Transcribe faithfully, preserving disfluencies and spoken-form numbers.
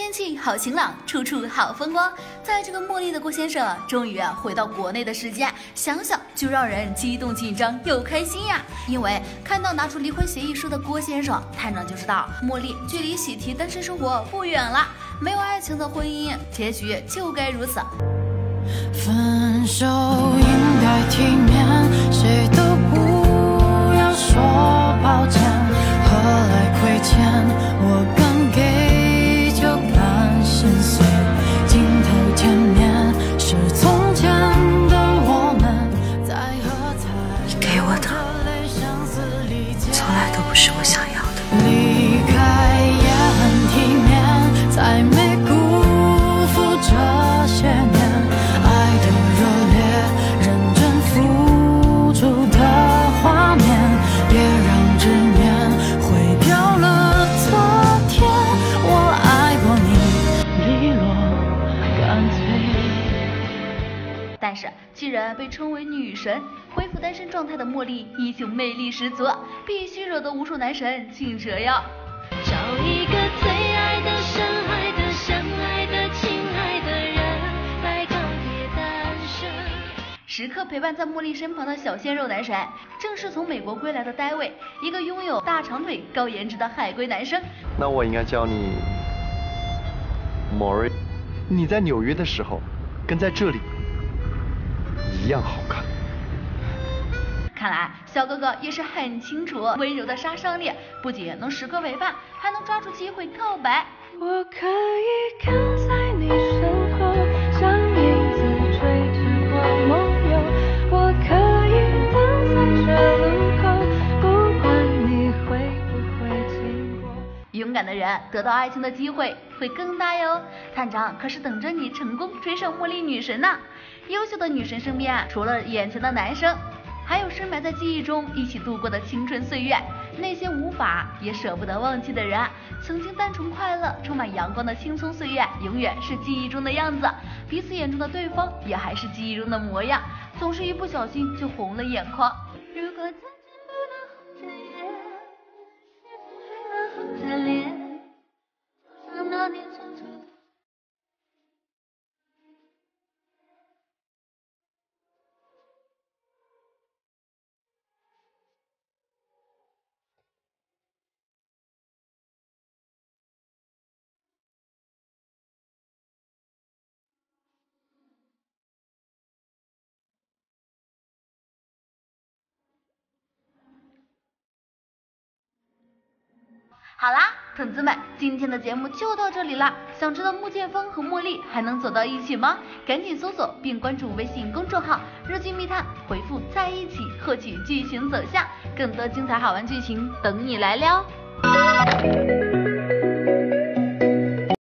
天气好晴朗，处处好风光。在这个茉莉的郭先生终于啊回到国内的时间，想想就让人激动紧张又开心呀。因为看到拿出离婚协议书的郭先生，探长就知道茉莉距离喜提单身生活不远了。没有爱情的婚姻，结局就该如此。 分手应该体面，谁都不要说抱歉，何来亏欠？我敢给就敢心碎，镜头前面是从前的我们在喝彩。 你给我的从来都不是我想要的。 离开也很体面，才没辜负这些年爱的热烈，认真付出的画面，别让执念毁掉了昨天。我爱过你，利落干脆。 但是，既然被称为女神，恢复单身状态的茉莉依旧魅力十足，必须惹得无数男神竞折腰。 找一个最爱的、深爱的、相爱的、亲爱的人来告别单身。 时刻陪伴在茉莉身旁的小鲜肉男神，正是从美国归来的戴维，一个拥有大长腿、高颜值的海归男生。 那我应该叫你莫瑞。你在纽约的时候，跟在这里一样好看。 看来小哥哥也是很清楚温柔的杀伤力，不仅能时刻陪伴，还能抓住机会告白。 我可以跟在你身后，像影子追着我梦游。我可以等在这路口，不管你会不会经过。 勇敢的人得到爱情的机会会更大哟。探长可是等着你成功追上茉莉女神呢。优秀的女神身边，除了眼前的男生，还有深埋在记忆中一起度过的青春岁月，那些无法也舍不得忘记的人，曾经单纯快乐、充满阳光的青葱岁月，永远是记忆中的样子。彼此眼中的对方，也还是记忆中的模样，总是一不小心就红了眼眶。 如果再见不能红着眼，是否还能红着脸？就像那年匆匆。 好啦，粉丝们，今天的节目就到这里了。想知道穆剑锋和茉莉还能走到一起吗？赶紧搜索并关注微信公众号“日剧密探”，回复“在一起”获取剧情走向，更多精彩好玩剧情等你来撩。